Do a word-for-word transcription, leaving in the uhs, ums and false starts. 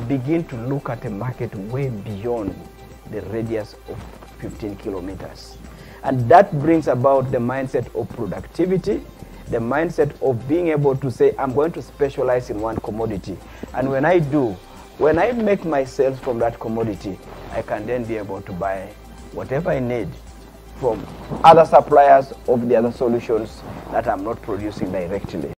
begin to look at a market way beyond the radius of fifteen kilometers. And that brings about the mindset of productivity, the mindset of being able to say, I'm going to specialize in one commodity. And when I do, when I make my sales from that commodity, I can then be able to buy whatever I need from other suppliers of the other solutions that I'm not producing directly.